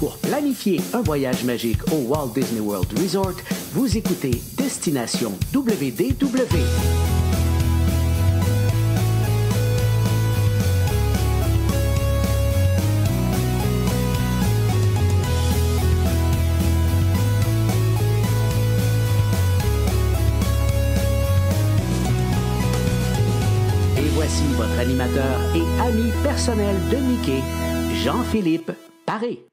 Pour planifier un voyage magique au Walt Disney World Resort, vous écoutez Destination WDW. Voici votre animateur et ami personnel de Mickey, Jean-Philippe Paré.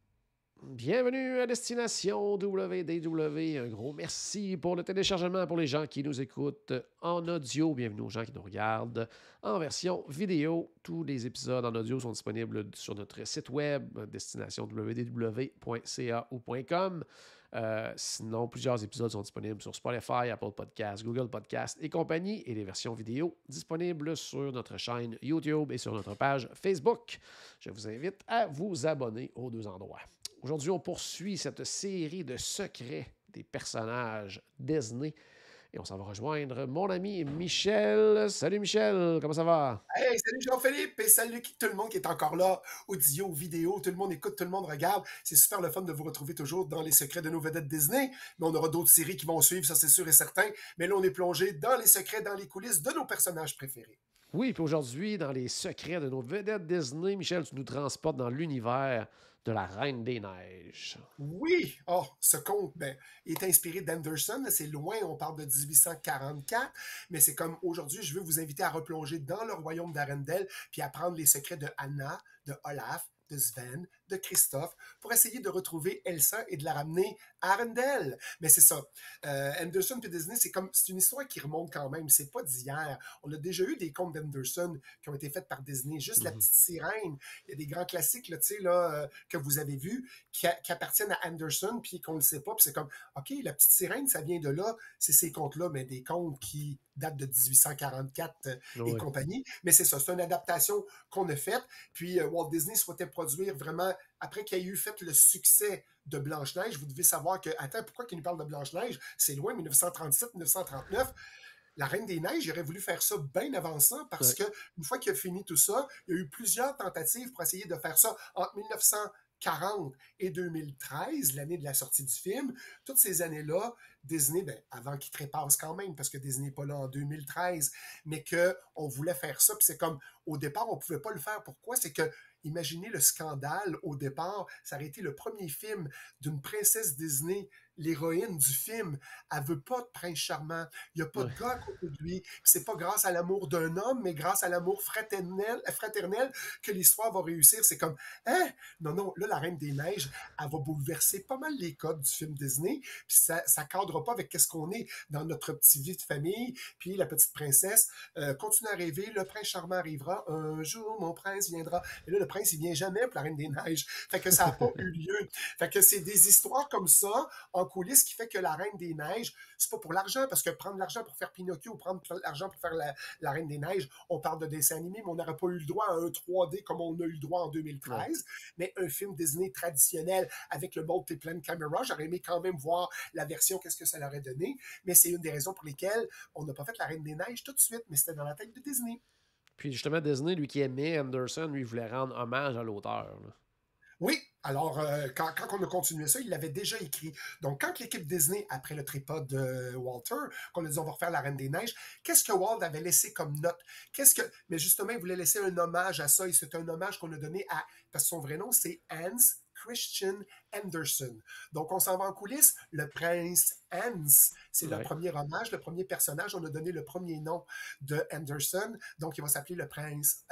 Bienvenue à Destination WDW. Un gros merci pour le téléchargement pour les gens qui nous écoutent en audio. Bienvenue aux gens qui nous regardent en version vidéo. Tous les épisodes en audio sont disponibles sur notre site web, destinationdwdw.ca ou .com. Sinon, plusieurs épisodes sont disponibles sur Spotify, Apple Podcasts, Google Podcasts et compagnie, et les versions vidéo disponibles sur notre chaîne YouTube et sur notre page Facebook. Je vous invite à vous abonner aux deux endroits. Aujourd'hui, on poursuit cette série de secrets des personnages Disney. Et on s'en va rejoindre mon ami Michel. Salut Michel, comment ça va? Hey, salut Jean-Philippe et salut tout le monde qui est encore là, audio, vidéo, tout le monde écoute, tout le monde regarde. C'est super le fun de vous retrouver toujours dans les secrets de nos vedettes Disney. Mais on aura d'autres séries qui vont suivre, ça c'est sûr et certain. Mais là, on est plongé dans les secrets, dans les coulisses de nos personnages préférés. Oui, puis aujourd'hui, dans les secrets de nos vedettes Disney, Michel, tu nous transportes dans l'univers de la Reine des Neiges. Oui! Oh, ce conte, est inspiré d'Anderson. C'est loin, on parle de 1844. Mais c'est comme aujourd'hui, je veux vous inviter à replonger dans le royaume d'Arendelle puis apprendre les secrets de Anna, de Olaf, de Sven, de Christophe, pour essayer de retrouver Elsa et de la ramener à Arendelle. Mais c'est ça. Anderson et Disney, c'est une histoire qui remonte quand même. C'est pas d'hier. On a déjà eu des contes d'Anderson qui ont été faits par Disney. Juste La Petite Sirène. Il y a des grands classiques que vous avez vus qui appartiennent à Anderson puis qu'on ne le sait pas. Puis c'est comme, OK, La Petite Sirène, ça vient de là. C'est ces contes-là, mais des contes qui datent de 1844 et compagnie. Mais c'est ça. C'est une adaptation qu'on a faite. Puis Walt Disney souhaitait produire vraiment, après qu'il ait eu fait le succès de Blanche-Neige, vous devez savoir que, attends, pourquoi qu'il nous parle de Blanche-Neige? C'est loin, 1937-1939. La Reine des Neiges, il aurait voulu faire ça bien avant ça parce que une fois qu'il a fini tout ça, il y a eu plusieurs tentatives pour essayer de faire ça entre 1940 et 2013, l'année de la sortie du film. Toutes ces années-là, Disney, avant qu'il trépasse quand même, parce que Disney n'est pas là en 2013, mais qu'on voulait faire ça, puis c'est comme, au départ, on ne pouvait pas le faire. Pourquoi? C'est que imaginez le scandale au départ. Ça aurait été le premier film d'une princesse Disney. L'héroïne du film, elle veut pas de prince charmant. Il n'y a pas de gars à côté de lui. C'est pas grâce à l'amour d'un homme, mais grâce à l'amour fraternel que l'histoire va réussir. C'est comme, hein? Non, là, la Reine des Neiges, elle va bouleverser pas mal les codes du film Disney. Puis ça cadre pas avec qu'est-ce qu'on est dans notre petite vie de famille. Puis la petite princesse continue à rêver. Le prince charmant arrivera. Un jour, mon prince viendra. Et là, le prince, il vient jamais pour la Reine des Neiges. Fait que ça n'a pas eu lieu. Fait que c'est des histoires comme ça, en coulisses, qui fait que la Reine des Neiges, c'est pas pour l'argent, parce que prendre l'argent pour faire Pinocchio ou prendre l'argent pour faire la Reine des Neiges, on parle de dessin animé, mais on n'aurait pas eu le droit à un 3D comme on a eu le droit en 2013. Mais un film Disney traditionnel avec le multi-plane camera, j'aurais aimé quand même voir la version, qu'est-ce que ça leur aurait donné. Mais c'est une des raisons pour lesquelles on n'a pas fait la Reine des Neiges tout de suite, mais c'était dans la tête de Disney. Puis justement, Disney, lui qui aimait Anderson, lui voulait rendre hommage à l'auteur. Oui, alors quand on a continué ça, il l'avait déjà écrit. Donc quand l'équipe Disney, après le trépas de Walter, qu'on a dit on va refaire la Reine des Neiges, qu'est-ce que Walt avait laissé comme note? Mais justement, il voulait laisser un hommage à ça, et c'est un hommage qu'on a donné à, parce que son vrai nom, c'est Hans Christian Andersen. Donc, on s'en va en coulisses. Le prince Hans, c'est le premier hommage, le premier personnage. On a donné le premier nom de Andersen. Donc, il va s'appeler le prince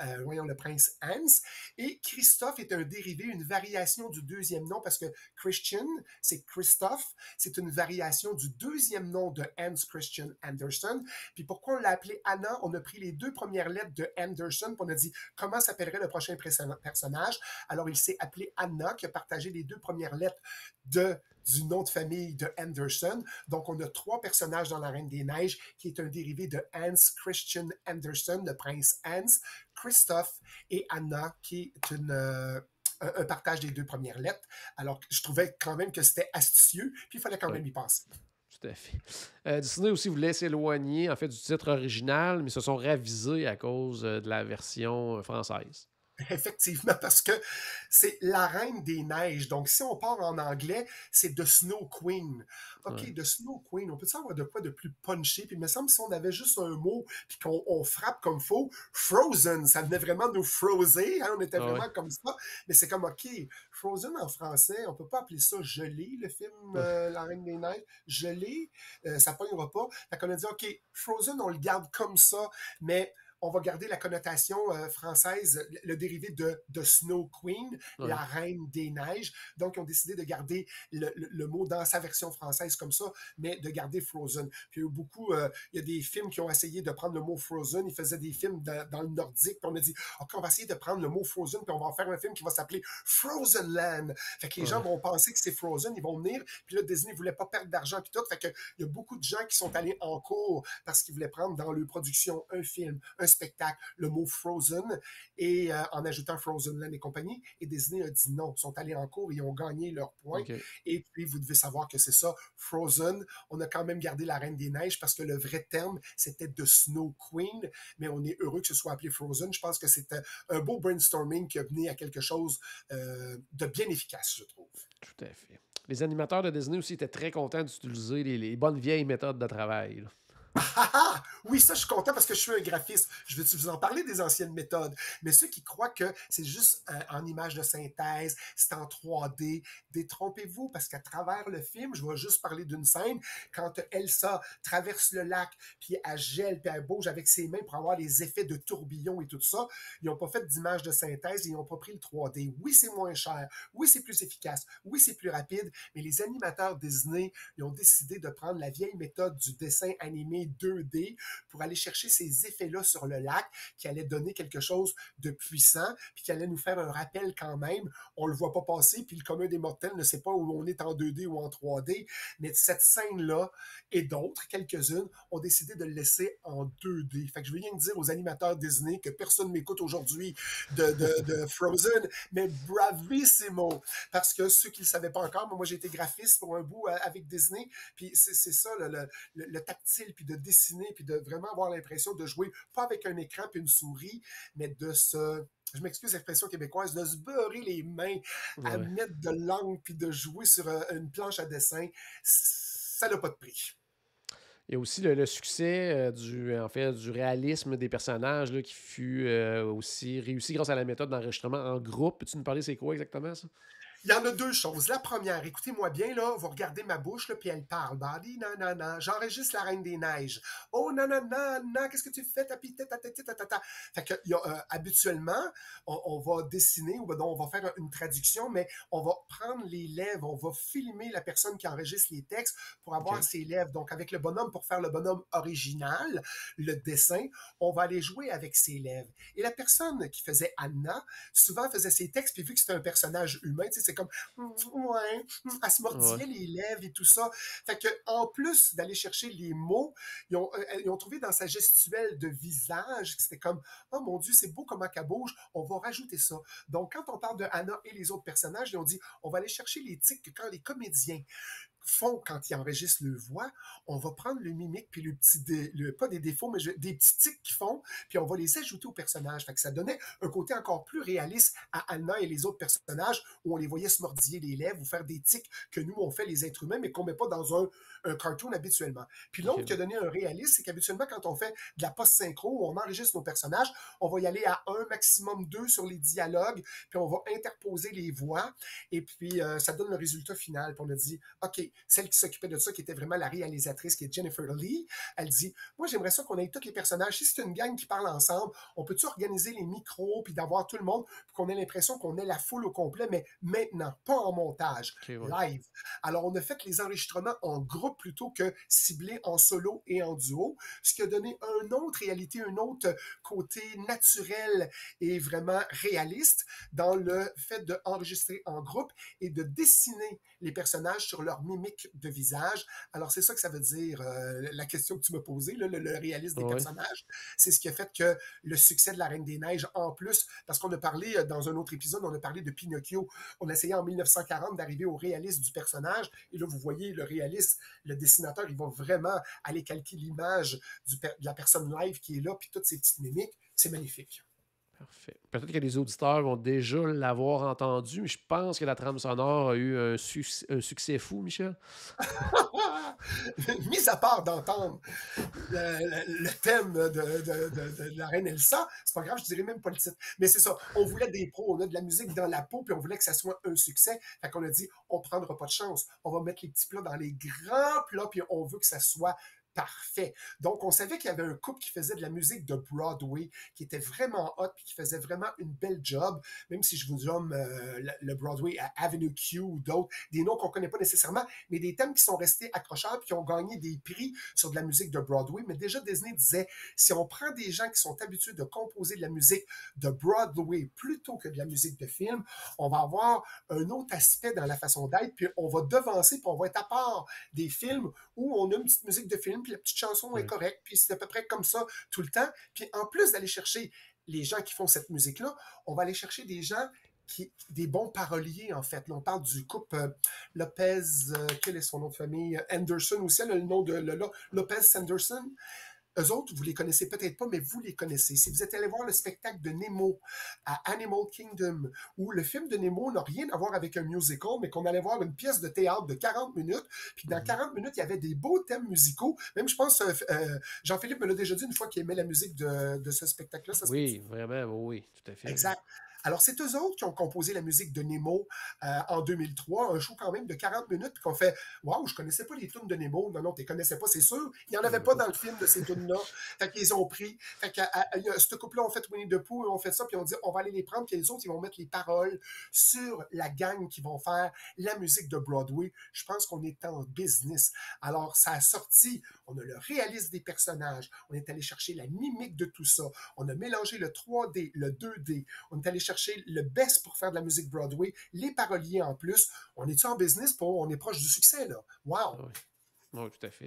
Hans. Et Christophe est un dérivé, une variation du deuxième nom, parce que Christian, c'est Christophe. C'est une variation du deuxième nom de Hans Christian Andersen. Puis pourquoi on l'a appelé Anna? On a pris les deux premières lettres de Andersen, puis on a dit comment s'appellerait le prochain personnage. Alors, il s'est appelé Anna, qui a partagé les deux premières lettres du nom de famille de Andersen. Donc, on a trois personnages dans La Reine des Neiges, qui est un dérivé de Hans Christian Andersen, le prince Hans, Christophe et Anna, qui est un partage des deux premières lettres. Alors, je trouvais quand même que c'était astucieux, puis il fallait quand même y penser. Tout à fait. Disney aussi voulait s'éloigner en fait du titre original, mais se sont ravisés à cause de la version française. Effectivement, parce que c'est la Reine des Neiges. Donc, si on part en anglais, c'est The Snow Queen. Ouais. OK, The Snow Queen, on peut-tu avoir de quoi de plus punché? Puis il me semble que si on avait juste un mot, puis qu'on frappe comme faux, Frozen, ça venait vraiment nous frozer, hein, on était Ah ouais. vraiment comme ça. Mais c'est comme, OK, Frozen en français, on peut pas appeler ça Gelé, le film Ouais. La Reine des Neiges. Gelé, ça pognera pas. Fait qu'on a dit, OK, Frozen, on le garde comme ça, mais on va garder la connotation française, le dérivé de Snow Queen, la Ouais. reine des neiges. Donc, ils ont décidé de garder le mot dans sa version française comme ça, mais de garder Frozen. Puis, il y a eu beaucoup, il y a des films qui ont essayé de prendre le mot Frozen. Ils faisaient des films dans le nordique. Puis on a dit, OK, on va essayer de prendre le mot Frozen, puis on va en faire un film qui va s'appeler Frozen Land. Fait que les gens Ouais. vont penser que c'est Frozen, ils vont venir. Puis là, Disney ne voulait pas perdre d'argent, puis tout. Fait que il y a beaucoup de gens qui sont allés en cours parce qu'ils voulaient prendre dans leur production un film, un spectacle, le mot Frozen, et en ajoutant Frozen Land et compagnie. Et Disney a dit non. Ils sont allés en cours et ils ont gagné leur point. OK. Et puis, vous devez savoir que c'est ça, Frozen. On a quand même gardé la Reine des Neiges parce que le vrai terme, c'était The Snow Queen. Mais on est heureux que ce soit appelé Frozen. Je pense que c'était un beau brainstorming qui a mené à quelque chose de bien efficace, je trouve. Tout à fait. Les animateurs de Disney aussi étaient très contents d'utiliser les bonnes vieilles méthodes de travail, là. Ah, ah! Oui, ça, je suis content parce que je suis un graphiste. Je vais vous en parler des anciennes méthodes. Mais ceux qui croient que c'est juste en image de synthèse, c'est en 3D, détrompez-vous parce qu'à travers le film, je vais juste parler d'une scène, quand Elsa traverse le lac, puis elle gèle, puis elle bouge avec ses mains pour avoir les effets de tourbillon et tout ça, ils n'ont pas fait d'image de synthèse, ils n'ont pas pris le 3D. Oui, c'est moins cher. Oui, c'est plus efficace. Oui, c'est plus rapide. Mais les animateurs Disney, ils ont décidé de prendre la vieille méthode du dessin animé 2D pour aller chercher ces effets-là sur le lac qui allaient donner quelque chose de puissant puis qui allait nous faire un rappel quand même. On le voit pas passer puis le commun des mortels ne sait pas où on est en 2D ou en 3D. Mais cette scène-là et d'autres, quelques-unes, ont décidé de le laisser en 2D. Fait que je veux rien dire aux animateurs Disney que personne m'écoute aujourd'hui de Frozen, mais bravissimo! Parce que ceux qui ne le savaient pas encore, moi j'ai été graphiste pour un bout avec Disney, puis c'est ça, le tactile, puis de dessiner, puis de vraiment avoir l'impression de jouer, pas avec un écran puis une souris, mais de se... Je m'excuse l'expression québécoise, de se beurrer les mains, à Ouais. mettre de l'angle, puis de jouer sur une planche à dessin, ça n'a pas de prix. Il y a aussi le succès en fait, du réalisme des personnages là, qui fut aussi réussi grâce à la méthode d'enregistrement en groupe. Peux-tu nous parler c'est quoi exactement ça? Il y en a deux choses. La première, écoutez-moi bien, là, vous regardez ma bouche, là, puis elle parle. Badi, nanana, j'enregistre la Reine des Neiges. Oh, nanana, nanana, qu'est-ce que tu fais? Fait que, habituellement, on va dessiner, ou on va faire une traduction, mais on va prendre les lèvres, on va filmer la personne qui enregistre les textes pour avoir OK. ses lèvres. Donc, avec le bonhomme, pour faire le bonhomme original, le dessin, on va aller jouer avec ses lèvres. Et la personne qui faisait Anna, souvent faisait ses textes, puis vu que c'était un personnage humain, tu sais, c'est comme ouais, elle se Ouais. mordillait les lèvres et tout ça. Fait que en plus d'aller chercher les mots, ils ont trouvé dans sa gestuelle de visage que c'était comme oh mon Dieu, c'est beau comment qu'elle bouge, on va rajouter ça. Donc quand on parle de Anna et les autres personnages, ils ont dit on va aller chercher les tics que quand les comédiens font quand ils enregistrent leur voix, on va prendre le mimique puis pas des défauts, mais des petits tics qu'ils font, puis on va les ajouter au personnage. Fait que ça donnait un côté encore plus réaliste à Anna et les autres personnages où on les voyait se mordiller les lèvres ou faire des tics que nous, on fait les êtres humains, mais qu'on met pas dans un cartoon habituellement. Puis l'autre qui a OK. donné un réalisme, c'est qu'habituellement, quand on fait de la post-synchro, où on enregistre nos personnages, on va y aller à un, maximum deux sur les dialogues, puis on va interposer les voix, et puis ça donne le résultat final. Puis on a dit, OK, celle qui s'occupait de ça, qui était vraiment la réalisatrice, qui est Jennifer Lee, elle dit, moi j'aimerais ça qu'on ait tous les personnages. Si c'est une gang qui parle ensemble, on peut-tu organiser les micros, puis d'avoir tout le monde, pour qu'on ait l'impression qu'on ait la foule au complet, mais maintenant, pas en montage, OK, ouais. live. Alors on a fait les enregistrements en groupe plutôt que ciblés en solo et en duo, ce qui a donné une autre réalité, un autre côté naturel et vraiment réaliste dans le fait d'enregistrer en groupe et de dessiner les personnages sur leur mimique de visage. Alors, c'est ça que ça veut dire, la question que tu m'as posée, là, le réalisme des Ouais. personnages. C'est ce qui a fait que le succès de la Reine des Neiges, en plus, parce qu'on a parlé dans un autre épisode, on a parlé de Pinocchio. On a essayé en 1940 d'arriver au réalisme du personnage. Et là, vous voyez le réalisme, le dessinateur, il va vraiment aller calquer l'image de la personne live qui est là, puis toutes ces petites mimiques. C'est magnifique. Parfait. Peut-être que les auditeurs vont déjà l'avoir entendu, mais je pense que la trame sonore a eu un succès fou, Michel. Mis à part d'entendre le thème de la reine Elsa, c'est pas grave, je dirais même pas le titre. Mais c'est ça, on voulait des pros, on a de la musique dans la peau, puis on voulait que ça soit un succès. Fait qu'on a dit, on prendra pas de chance. On va mettre les petits plats dans les grands plats, puis on veut que ça soit parfait. Donc, on savait qu'il y avait un couple qui faisait de la musique de Broadway, qui était vraiment hot, puis qui faisait vraiment une belle job, même si je vous nomme le Broadway à Avenue Q ou d'autres, des noms qu'on connaît pas nécessairement, mais des thèmes qui sont restés accrochables, puis qui ont gagné des prix sur de la musique de Broadway. Mais déjà, Disney disait, si on prend des gens qui sont habitués de composer de la musique de Broadway plutôt que de la musique de film, on va avoir un autre aspect dans la façon d'être, puis on va devancer, puis on va être à part des films où on a une petite musique de film, puis la petite chanson est correcte, puis c'est à peu près comme ça tout le temps. Puis en plus d'aller chercher les gens qui font cette musique-là, on va aller chercher des gens des bons paroliers, en fait. Là, on parle du couple Lopez, quel est son nom de famille? Anderson aussi, le nom de Lopez Sanderson. Eux autres, vous les connaissez peut-être pas, mais vous les connaissez. Si vous êtes allé voir le spectacle de Nemo à Animal Kingdom, où le film de Nemo n'a rien à voir avec un musical, mais qu'on allait voir une pièce de théâtre de 40 minutes, puis dans 40 minutes, il y avait des beaux thèmes musicaux. Même, je pense, Jean-Philippe me l'a déjà dit une fois qu'il aimait la musique de ce spectacle-là. Ça oui, vraiment, oui, tout à fait. Exact. Alors, c'est eux autres qui ont composé la musique de Nemo en 2003, un show quand même de 40 minutes, puis qu'on fait « Waouh, je connaissais pas les tunes de Nemo. » Non, tu les connaissais pas, c'est sûr. Il n'y en avait pas dans le film de ces tunes-là. Fait qu'ils ont pris. Fait que ce couple-là, on fait Winnie the Pooh, on fait ça, puis on dit « On va aller les prendre », puis les autres, ils vont mettre les paroles sur la gang qui vont faire la musique de Broadway. Je pense qu'on est en business. Alors, ça a sorti, on a le réalisme des personnages, on est allé chercher la mimique de tout ça, on a mélangé le 3D, le 2D, on est allé chercher le best pour faire de la musique Broadway, les paroliers en plus. On est-tu en business on est proche du succès, là? Wow! Oui, oui, tout à fait.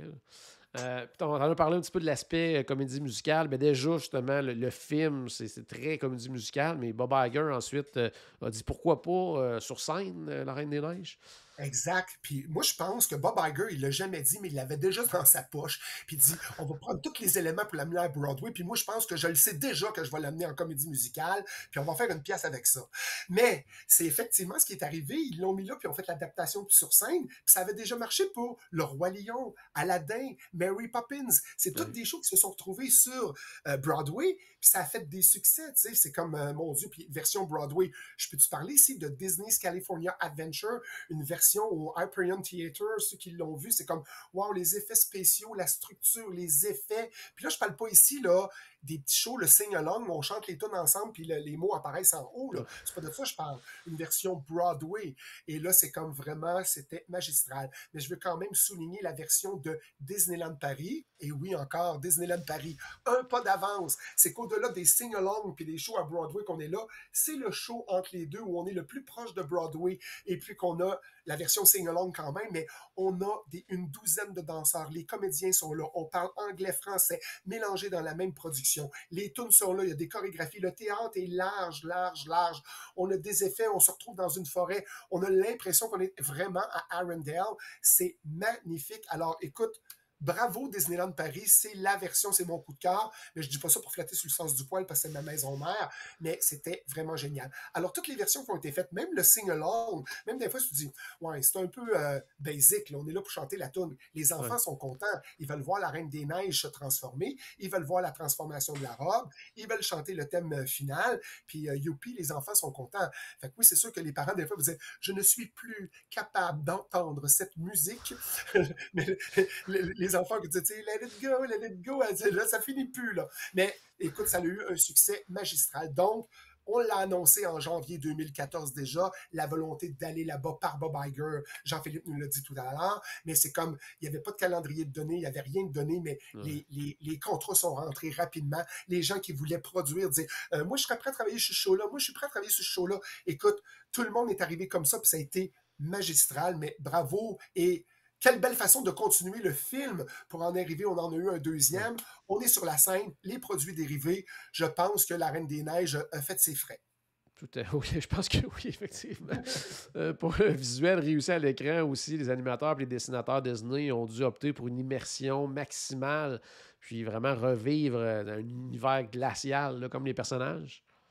On en a parlé un petit peu de l'aspect comédie musicale, mais déjà, justement, le film, c'est très comédie musicale, mais Bob Iger, ensuite, a dit pourquoi pas sur scène, La Reine des Neiges. Exact. Puis moi, je pense que Bob Iger, il l'a jamais dit, mais il l'avait déjà dans sa poche. Puis il dit, on va prendre tous les éléments pour l'amener à Broadway. Puis moi, je pense que je le sais déjà que je vais l'amener en comédie musicale. Puis on va faire une pièce avec ça. Mais c'est effectivement ce qui est arrivé. Ils l'ont mis là, puis on fait l'adaptation sur scène. Puis ça avait déjà marché pour Le Roi Lion, Aladdin, Mary Poppins. C'est toutes des shows qui se sont retrouvées sur Broadway. Puis ça a fait des succès. Tu sais, c'est comme, mon Dieu, puis version Broadway. Je peux-tu parler ici de Disney's California Adventure, une version au Hyperion Theater, ceux qui l'ont vu, c'est comme, wow, les effets spéciaux, la structure, les effets. Puis là, je parle pas ici, là, des petits shows, le sing-along, on chante les tunes ensemble, puis les mots apparaissent en haut, là. C'est pas de ça que je parle. Une version Broadway. Et là, c'est comme vraiment, c'était magistral. Mais je veux quand même souligner la version de Disneyland Paris. Et oui, encore, Disneyland Paris. Un pas d'avance. C'est qu'au-delà des sing-along puis des shows à Broadway qu'on est là, c'est le show entre les deux où on est le plus proche de Broadway et puis qu'on a la version sing-along quand même, mais on a une douzaine de danseurs. Les comédiens sont là. On parle anglais, français, mélangés dans la même production. Les tunes sont là. Il y a des chorégraphies. Le théâtre est large, large, large. On a des effets. On se retrouve dans une forêt. On a l'impression qu'on est vraiment à Arendelle. C'est magnifique. Alors, écoute, bravo Disneyland Paris, c'est la version, c'est mon coup de cœur, mais je dis pas ça pour flatter sur le sens du poil parce que c'est ma maison mère, mais c'était vraiment génial. Alors toutes les versions qui ont été faites, même le sing-along, même des fois tu te dis, ouais, c'est un peu basic, là, on est là pour chanter la tune. Les enfants sont contents, ils veulent voir la Reine des Neiges se transformer, ils veulent voir la transformation de la robe, ils veulent chanter le thème final, puis youpi, les enfants sont contents. Fait que oui, c'est sûr que les parents des fois vous disent, je ne suis plus capable d'entendre cette musique, mais les enfants qui disaient, let it go, là, ça finit plus, là. Mais écoute, ça a eu un succès magistral. Donc, on l'a annoncé en janvier 2014 déjà, la volonté d'aller là-bas par Bob Iger. Jean-Philippe nous l'a dit tout à l'heure, mais c'est comme, il n'y avait pas de calendrier de données, il n'y avait rien de donné, mais les contrats sont rentrés rapidement. Les gens qui voulaient produire disaient, moi, je serais prêt à travailler sur ce show-là, moi, je suis prêt à travailler sur ce show-là. Écoute, tout le monde est arrivé comme ça, puis ça a été magistral, mais bravo, et quelle belle façon de continuer le film pour en arriver. On en a eu un deuxième. On est sur la scène, les produits dérivés. Je pense que La Reine des Neiges a fait ses frais. Oui, je pense que oui, effectivement. Pour un visuel réussi à l'écran aussi, les animateurs et les dessinateurs Disney ont dû opter pour une immersion maximale, puis vraiment revivre un univers glacial, là, comme les personnages.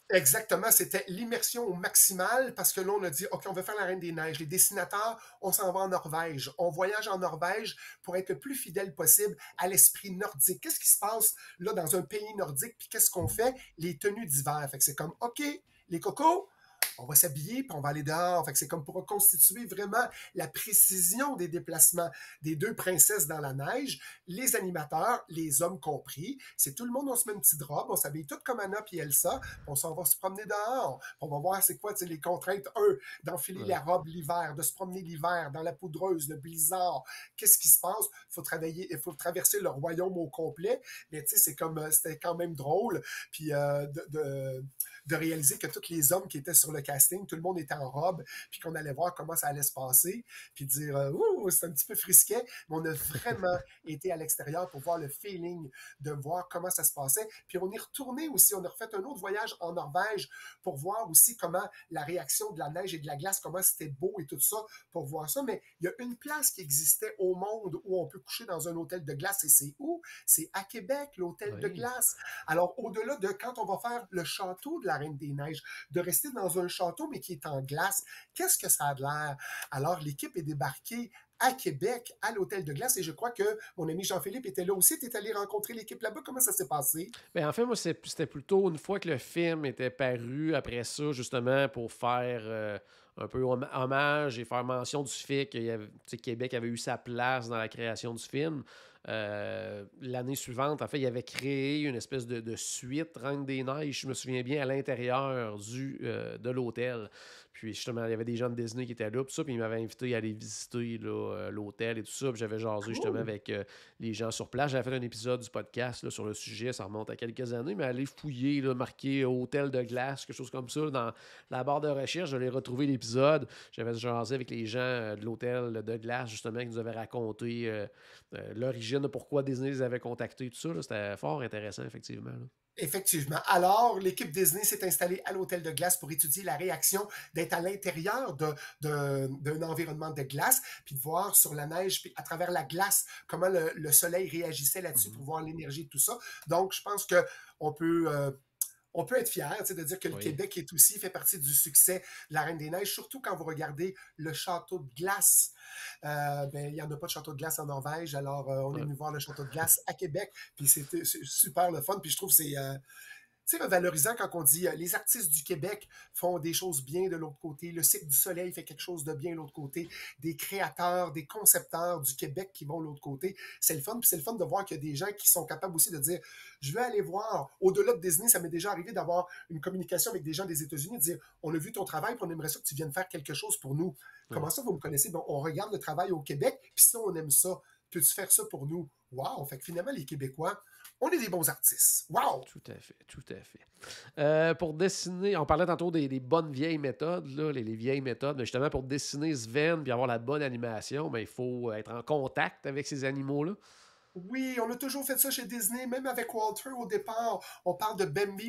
Exactement, c'était l'immersion au maximal parce que là, on a dit, OK, on veut faire la Reine des Neiges. Les dessinateurs, on s'en va en Norvège. On voyage en Norvège pour être le plus fidèle possible à l'esprit nordique. Qu'est-ce qui se passe là dans un pays nordique? Puis qu'est-ce qu'on fait? Les tenues d'hiver. Fait que c'est comme, OK, les cocos, on va s'habiller puis on va aller dehors. Fait que c'est comme pour reconstituer vraiment la précision des déplacements des deux princesses dans la neige, les animateurs, les hommes compris. C'est tout le monde, on se met une petite robe, on s'habille toutes comme Anna puis Elsa, puis on s'en va se promener dehors. On va voir c'est quoi les contraintes, d'enfiler Ouais. la robe l'hiver, de se promener l'hiver dans la poudreuse, le blizzard. Qu'est-ce qui se passe? Il faut traverser le royaume au complet. Mais tu sais, c'était quand même drôle. Puis de réaliser que tous les hommes qui étaient sur le casting, tout le monde était en robe, puis qu'on allait voir comment ça allait se passer, puis dire, ouh, c'est un petit peu frisquet, mais on a vraiment été à l'extérieur pour voir le feeling de voir comment ça se passait. Puis on est retourné aussi, on a refait un autre voyage en Norvège pour voir aussi comment la réaction de la neige et de la glace, comment c'était beau et tout ça, pour voir ça. Mais il y a une place qui existait au monde où on peut coucher dans un hôtel de glace, et c'est où? C'est à Québec, l'hôtel de Oui. glace. Alors, au-delà de quand on va faire le château de la Reine des Neiges, de rester dans un château, mais qui est en glace, qu'est-ce que ça a de l'air? Alors, l'équipe est débarquée à Québec, à l'hôtel de glace, et je crois que mon ami Jean-Philippe était là aussi. Tu es allé rencontrer l'équipe là-bas. Comment ça s'est passé? Ben, en fait, moi, c'était plutôt une fois que le film était paru, après ça, justement, pour faire un peu hommage et faire mention du fait que Québec avait eu sa place dans la création du film. L'année suivante, en fait, il avait créé une espèce de suite Reine des Neiges, je me souviens bien, à l'intérieur de l'hôtel. Puis justement, il y avait des gens de Disney qui étaient là, puis ça, puis ils m'avaient invité à aller visiter là, l'hôtel et tout ça. Puis j'avais jasé justement Cool. avec les gens sur place. J'avais fait un épisode du podcast là, sur le sujet, ça remonte à quelques années, mais aller fouiller, là, marqué hôtel de glace, quelque chose comme ça, dans la barre de recherche, j'allais retrouver l'épisode. J'avais jasé avec les gens de l'hôtel de glace, justement, qui nous avaient raconté l'origine de pourquoi Disney les avait contactés, tout ça. Là. C'était fort intéressant, effectivement. Là. Effectivement. Alors, l'équipe Disney s'est installée à l'hôtel de glace pour étudier la réaction d'être à l'intérieur d'un environnement de glace, puis de voir sur la neige, puis à travers la glace, comment le soleil réagissait là-dessus pour Mhm. voir l'énergie et tout ça. Donc, je pense que on peut, euh, on peut être fier de dire que le Oui. Québec est aussi fait partie du succès de la Reine des Neiges, surtout quand vous regardez le château de glace. Ben, il n'y en a pas de château de glace en Norvège, alors on est Ouais. venu voir le château de glace à Québec, puis c'est super le fun, puis je trouve que c'est valorisant quand on dit les artistes du Québec font des choses bien de l'autre côté, le Cirque du Soleil fait quelque chose de bien de l'autre côté, des créateurs, des concepteurs du Québec qui vont de l'autre côté. C'est le fun, puis c'est le fun de voir qu'il y a des gens qui sont capables aussi de dire je vais aller voir. Au-delà de Disney, ça m'est déjà arrivé d'avoir une communication avec des gens des États-Unis, de dire on a vu ton travail, puis on aimerait ça que tu viennes faire quelque chose pour nous. Ouais. Comment ça, vous me connaissez? Bon, on regarde le travail au Québec, puis ça, on aime ça. Peux-tu faire ça pour nous? Wow! Fait que finalement, les Québécois, on est des bons artistes. Wow! Tout à fait, tout à fait. Pour dessiner, on parlait tantôt des bonnes vieilles méthodes, là, les vieilles méthodes, mais justement pour dessiner Sven puis avoir la bonne animation, ben, il faut être en contact avec ces animaux-là. Oui, on a toujours fait ça chez Disney, même avec Walter au départ. On parle de Bambi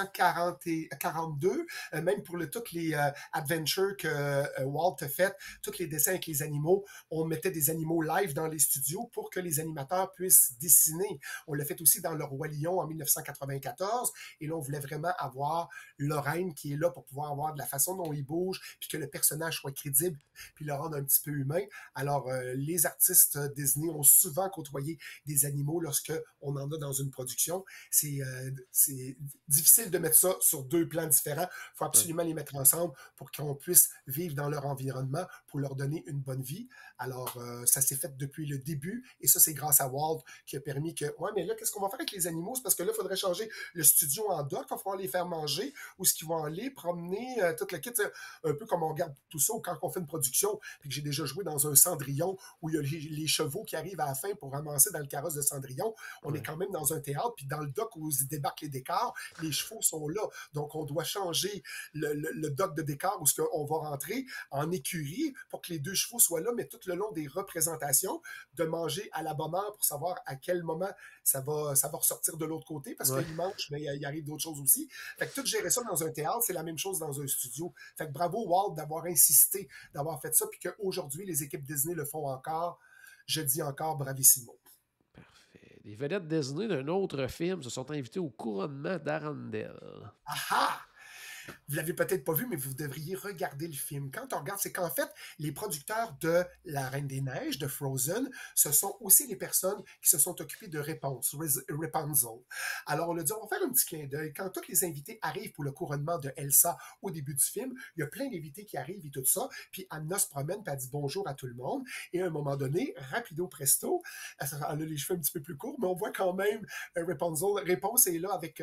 1942, même pour toutes les adventures que Walt a fait, tous les dessins avec les animaux. On mettait des animaux live dans les studios pour que les animateurs puissent dessiner. On l'a fait aussi dans Le Roi Lion en 1994. Et là, on voulait vraiment avoir Lorraine qui est là pour pouvoir avoir de la façon dont il bouge, puis que le personnage soit crédible, puis le rendre un petit peu humain. Alors, les artistes Disney ont souvent côtoyé des animaux lorsque on en a dans une production. C'est difficile de mettre ça sur deux plans différents. Il faut Ouais. absolument les mettre ensemble pour qu'on puisse vivre dans leur environnement, pour leur donner une bonne vie. Alors, ça s'est fait depuis le début, et ça, c'est grâce à Walt qui a permis que, ouais, mais là, qu'est-ce qu'on va faire avec les animaux? C'est parce que là, il faudrait changer le studio en dock, il va falloir les faire manger, ou ce qu'ils vont aller promener, toute la kit, un peu comme on regarde tout ça, ou quand on fait une production, puis que j'ai déjà joué dans un Cendrillon, où il y a les chevaux qui arrivent à la fin pour ramasser dans le carrosse de Cendrillon. On est Ouais. quand même dans un théâtre, puis dans le dock où ils débarquent les décors, les chevaux sont là. Donc, on doit changer le dock de décor où on va rentrer en écurie pour que les deux chevaux soient là, mais tout le long des représentations, de manger à la bonne heure pour savoir à quel moment ça va ressortir de l'autre côté, parce Ouais. qu'ils mangent, mais il arrive d'autres choses aussi. Fait que tout gérer ça dans un théâtre, c'est la même chose dans un studio. Fait que bravo Walt d'avoir insisté, d'avoir fait ça, puis qu'aujourd'hui, les équipes Disney le font encore. Je dis encore bravissimo. Parfait. Les vedettes Disney d'un autre film se sont invitées au couronnement d'Arendelle. Ah ah! vous l'avez peut-être pas vu, mais vous devriez regarder le film. Quand on regarde, c'est qu'en fait, les producteurs de La Reine des Neiges, de Frozen, ce sont aussi les personnes qui se sont occupées de Rapunzel. Alors, on a dit, on va faire un petit clin d'œil. Quand tous les invités arrivent pour le couronnement de Elsa au début du film, il y a plein d'invités qui arrivent et tout ça, puis Anna se promène, puis elle dit bonjour à tout le monde, et à un moment donné, rapido presto, elle a les cheveux un petit peu plus courts, mais on voit quand même Rapunzel. Réponse est là avec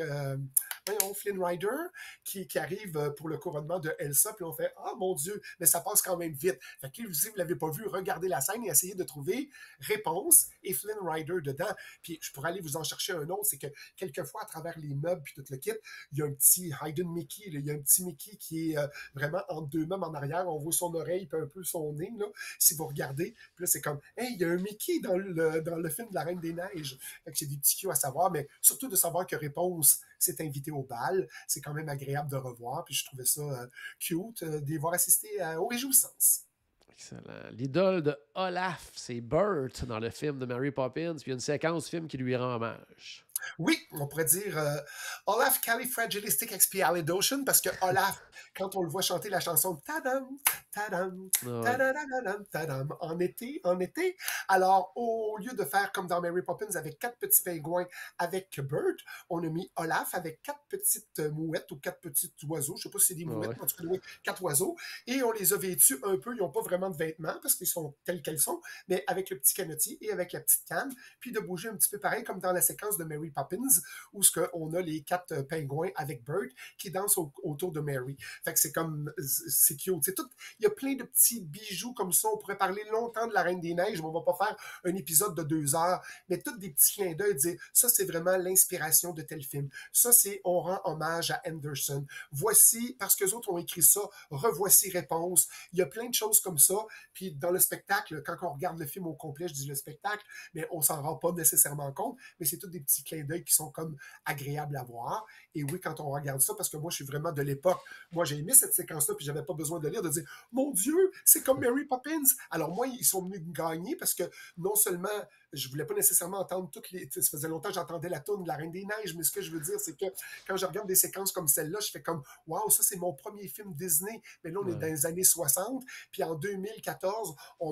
Flynn Rider qui arrive pour le couronnement de Elsa, puis on fait « Ah, mon Dieu! » Mais ça passe quand même vite. Fait que si vous ne l'avez pas vu, regardez la scène et essayez de trouver Réponse et Flynn Rider dedans. Puis je pourrais aller vous en chercher un autre, c'est que quelquefois, à travers les meubles puis tout le kit, il y a un petit Hidden Mickey, là. Il y a un petit Mickey qui est vraiment entre deux meubles en arrière. On voit son oreille puis un peu son nez, là, si vous regardez. Puis là, c'est comme « Hey, il y a un Mickey dans le film de La Reine des Neiges. » Fait que c'est des petits cues à savoir, mais surtout de savoir que Réponse s'est invité au bal. C'est quand même agréable de revoir, puis je trouvais ça cute d'y voir assister aux réjouissances. Excellent. L'idole de Olaf, c'est Bert dans le film de Mary Poppins, puis il y a une séquence du film qui lui rend hommage. Oui, on pourrait dire Olaf Califragilisticexpialidocious, parce que Olaf, quand on le voit chanter la chanson Tadam, Tadam, Tadadadam, Tadam, en été, alors au lieu de faire comme dans Mary Poppins avec 4 petits pingouins avec Bert, on a mis Olaf avec 4 petites mouettes ou 4 petits oiseaux, je ne sais pas si c'est des mouettes, mais en tout cas, oui, 4 oiseaux, et on les a vêtus un peu, ils n'ont pas vraiment de vêtements parce qu'ils sont tels qu'elles sont, mais avec le petit canotier et avec la petite canne, puis de bouger un petit peu pareil comme dans la séquence de Mary Poppins, où on a les 4 pingouins avec Bert qui dansent autour de Mary. Fait que c'est comme, c'est cute. C'est tout, il y a plein de petits bijoux comme ça. On pourrait parler longtemps de La Reine des Neiges, mais on va pas faire un épisode de 2 heures. Mais tous des petits clins d'œil, dire ça, c'est vraiment l'inspiration de tel film. Ça, c'est on rend hommage à Anderson. Voici, parce que les autres ont écrit ça, revoici Réponse. Il y a plein de choses comme ça. Puis dans le spectacle, quand on regarde le film au complet, je dis le spectacle, mais on s'en rend pas nécessairement compte. Mais c'est tous des petits clins d'œil qui sont comme agréables à voir. Et oui, quand on regarde ça, parce que moi, je suis vraiment de l'époque, moi, j'ai aimé cette séquence-là, puis j'avais pas besoin de lire, de dire, mon Dieu, c'est comme Mary Poppins. Alors moi, ils sont venus gagner parce que non seulement, je voulais pas nécessairement entendre toutes les, ça faisait longtemps que j'entendais la tourne de La Reine des Neiges, mais ce que je veux dire, c'est que quand je regarde des séquences comme celle-là, je fais comme, waouh, ça, c'est mon premier film Disney. Mais là, on est dans les années 60, puis en 2014,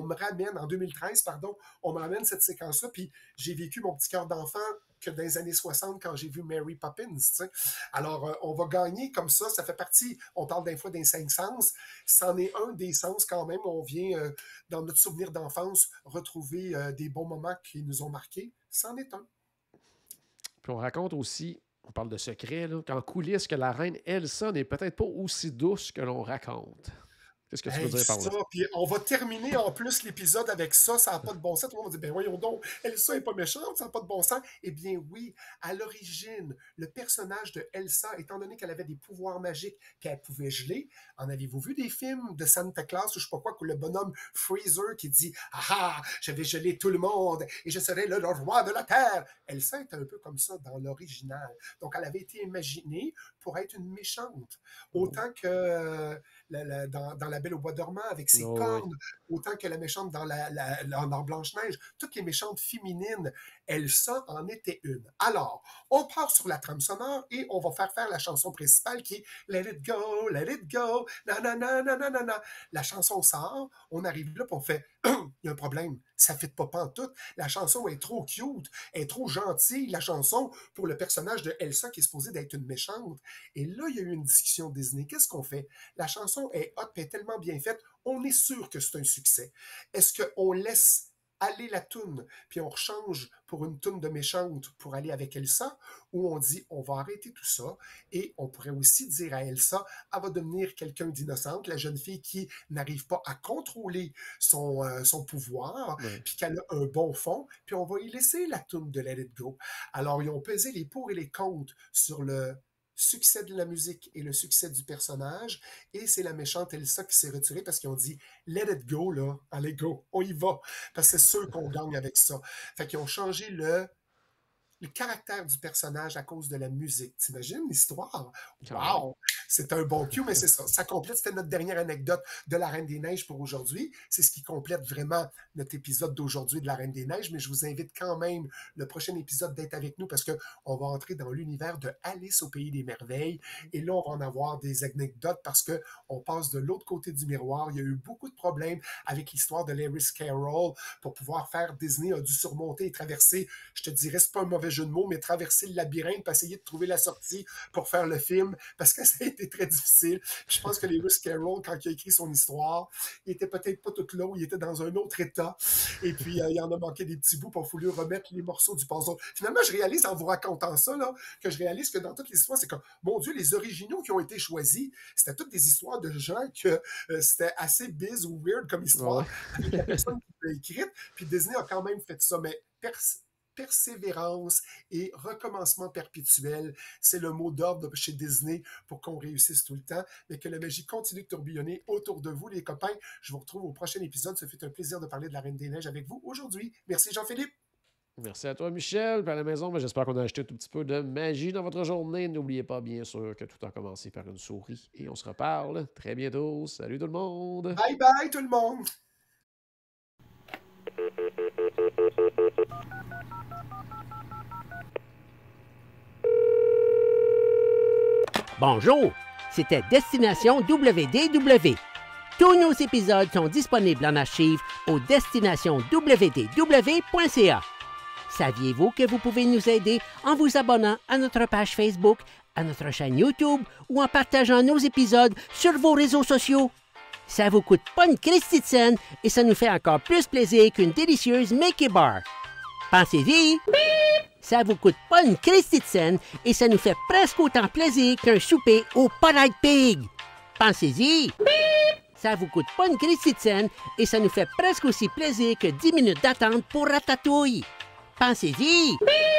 en 2013, pardon, on me ramène cette séquence-là, puis j'ai vécu mon petit cœur d'enfant que dans les années 60 quand j'ai vu Mary Poppins. T'sais. Alors, on va gagner comme ça fait partie, on parle d'un fois des 5 sens, c'en est un des sens quand même, on vient dans notre souvenir d'enfance retrouver des bons moments qui nous ont marqués, c'en est un. Puis on raconte aussi, on parle de secret, là, qu'en coulisses, que la reine Elsa n'est peut-être pas aussi douce que l'on raconte. Qu'est-ce que tu veux dire par là? Puis on va terminer en plus l'épisode avec ça, ça n'a pas de bon sens. Tout le monde va dire, ben voyons donc, Elsa n'est pas méchante, ça n'a pas de bon sens. Eh bien oui, à l'origine, le personnage de Elsa, étant donné qu'elle avait des pouvoirs magiques, qu'elle pouvait geler, en avez-vous vu des films de Santa Claus ou je sais pas quoi, que le bonhomme Freezer qui dit, ah, je vais geler tout le monde et je serai le roi de la Terre. Elsa est un peu comme ça dans l'original. Donc elle avait été imaginée pour être une méchante. Autant que dans La Belle au bois dormant avec ses cornes, autant que la méchante dans Blanche-Neige, toutes les méchantes féminines, Elsa en était une. Alors, on part sur la trame sonore et on va faire la chanson principale qui est Let it go, na na na na na na na. La chanson sort, on arrive là et on fait il y a un problème, ça ne fit pas pantoute. La chanson est trop cute, elle est trop gentille, la chanson, pour le personnage de Elsa qui est supposé d'être une méchante. Et là, il y a eu une discussion Disney. Qu'est-ce qu'on fait? La chanson est hot, est tellement bien faite, on est sûr que c'est un succès. Est-ce qu'on laisse aller la toune, puis on rechange pour une toune de méchante pour aller avec Elsa, ou on dit on va arrêter tout ça, et on pourrait aussi dire à Elsa, elle va devenir quelqu'un d'innocente, la jeune fille qui n'arrive pas à contrôler son pouvoir, puis qu'elle a un bon fond, puis on va y laisser la toune de Let It Go. Alors, ils ont pesé les pour et les contre sur le succès de la musique et le succès du personnage, et c'est la méchante Elsa qui s'est retirée parce qu'ils ont dit « Let it go, là, allez go, on y va », parce que c'est sûr qu'on gagne avec ça. Fait qu'ils ont changé le caractère du personnage à cause de la musique. T'imagines l'histoire? Ah Wow! C'est un bon cue, mais c'est ça. Ça complète, c'était notre dernière anecdote de la Reine des Neiges pour aujourd'hui. C'est ce qui complète vraiment notre épisode d'aujourd'hui de la Reine des Neiges, mais je vous invite quand même le prochain épisode d'être avec nous parce qu'on va entrer dans l'univers de Alice au Pays des Merveilles. Et là, on va en avoir des anecdotes parce qu'on passe de l'autre côté du miroir. Il y a eu beaucoup de problèmes avec l'histoire de Lewis Carroll pour pouvoir faire. Disney a dû surmonter et traverser, je te dirais, c'est pas un mauvais jeu de mots, mais traverser le labyrinthe pour essayer de trouver la sortie pour faire le film parce que ça a été très difficile. Je pense que Lewis Carroll, quand il a écrit son histoire, il était peut-être pas tout là, il était dans un autre état. Et puis, il en a manqué des petits bouts pour voulu remettre les morceaux du puzzle. Finalement, je réalise en vous racontant ça, là, que je réalise que dans toutes les histoires, c'est comme, mon Dieu, les originaux qui ont été choisis, c'était toutes des histoires de gens que c'était assez biz ou weird comme histoire. Avec la personne qui l'a écrite. Puis Disney a quand même fait ça, mais persévérance et recommencement perpétuel, c'est le mot d'ordre chez Disney pour qu'on réussisse tout le temps, mais que la magie continue de tourbillonner autour de vous, les copains. Je vous retrouve au prochain épisode. Ce fut un plaisir de parler de la Reine des Neiges avec vous aujourd'hui. Merci Jean-Philippe. Merci à toi, Michel. Puis à la maison, mais j'espère qu'on a acheté un tout petit peu de magie dans votre journée. N'oubliez pas, bien sûr, que tout a commencé par une souris. Et on se reparle très bientôt. Salut tout le monde. Bye bye tout le monde. Bonjour, c'était Destination WDW. Tous nos épisodes sont disponibles en archive au destinationwdw.ca. Saviez-vous que vous pouvez nous aider en vous abonnant à notre page Facebook, à notre chaîne YouTube ou en partageant nos épisodes sur vos réseaux sociaux? Ça vous coûte pas une Christie de scène et ça nous fait encore plus plaisir qu'une délicieuse Mickey Bar. Pensez-y! Ça vous coûte pas une Christie de scène et ça nous fait presque autant plaisir qu'un souper au Polite Pig. Pensez-y! Ça vous coûte pas une Christie de scène et ça nous fait presque aussi plaisir que 10 minutes d'attente pour Ratatouille. Pensez-y!